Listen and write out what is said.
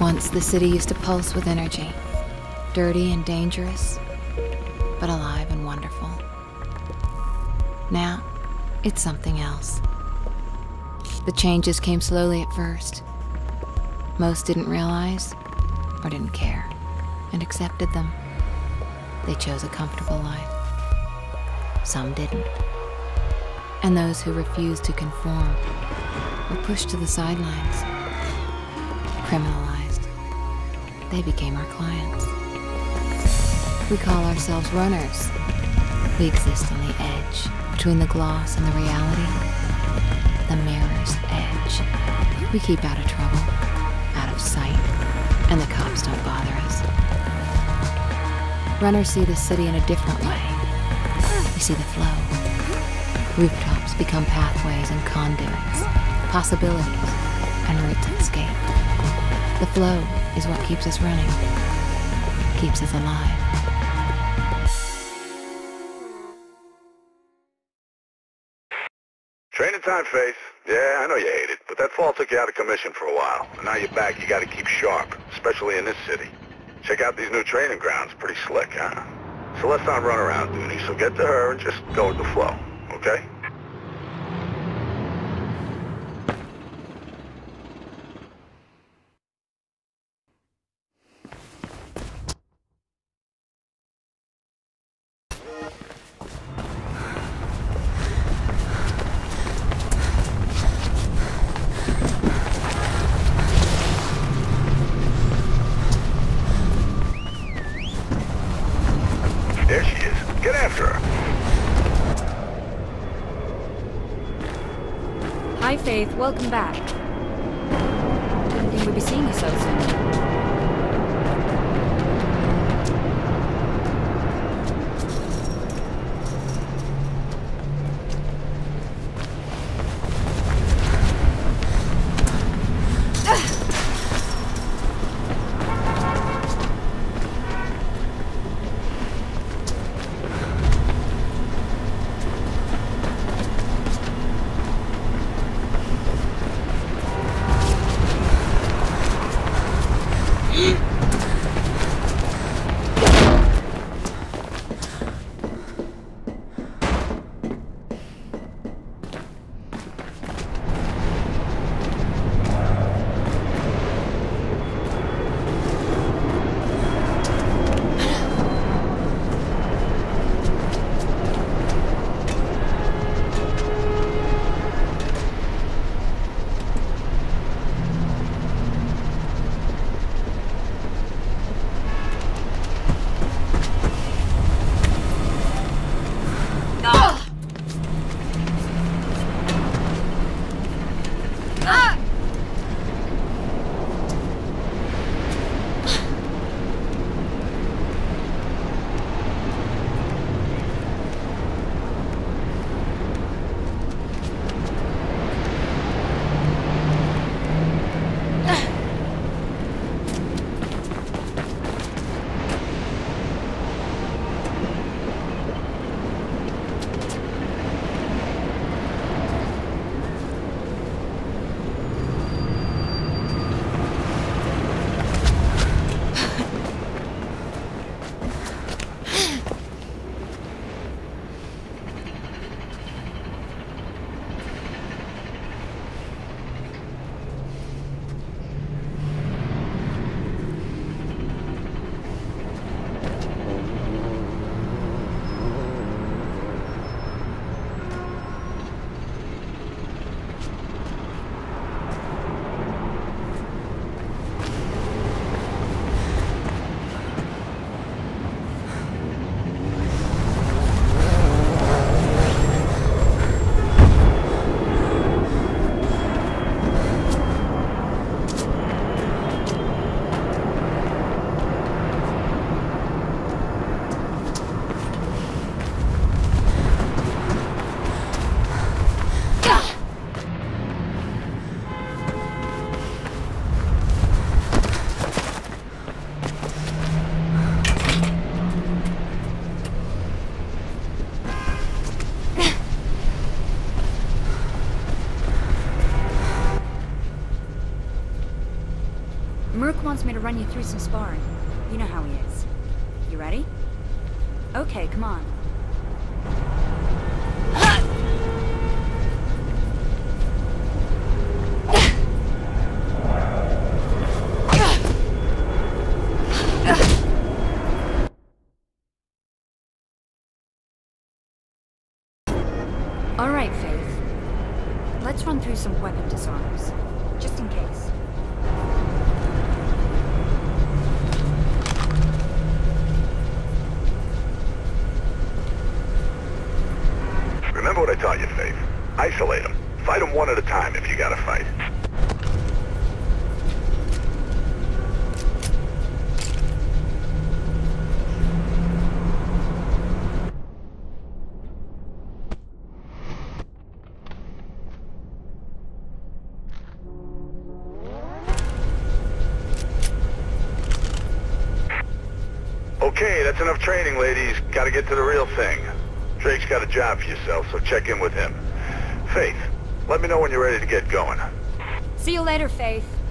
Once the city used to pulse with energy. Dirty and dangerous, but alive and wonderful. Now, it's something else. The changes came slowly at first. Most didn't realize, or didn't care, and accepted them. They chose a comfortable life. Some didn't. And those who refused to conform were pushed to the sidelines, criminalized. They became our clients. We call ourselves runners. We exist on the edge, between the gloss and the reality, the mirror's edge. We keep out of trouble, out of sight, and the cops don't bother us. Runners see the city in a different way. We see the flow. Rooftops become pathways and conduits, possibilities, and routes of escape. The flow is what keeps us running, keeps us alive. Training time, Faith. Yeah, I know you hate it, but that fall took you out of commission for a while. And now you're back, you gotta keep sharp, especially in this city. Check out these new training grounds, pretty slick, huh? Celeste's on runaround duty, so get to her and just go with the flow, okay? There she is. Get after her. Hi, Faith. Welcome back. Didn't think we'd be seeing you so soon. Rook wants me to run you through some sparring. You know how he is. You ready? Okay, come on. All right, Faith. Let's run through some weapon disarms, just in case. Remember what I taught you, Faith. Isolate them. Fight them one at a time if you gotta fight. Okay, that's enough training, ladies. Gotta get to the real thing. Drake's got a job for yourself, so check in with him. Faith, let me know when you're ready to get going. See you later, Faith.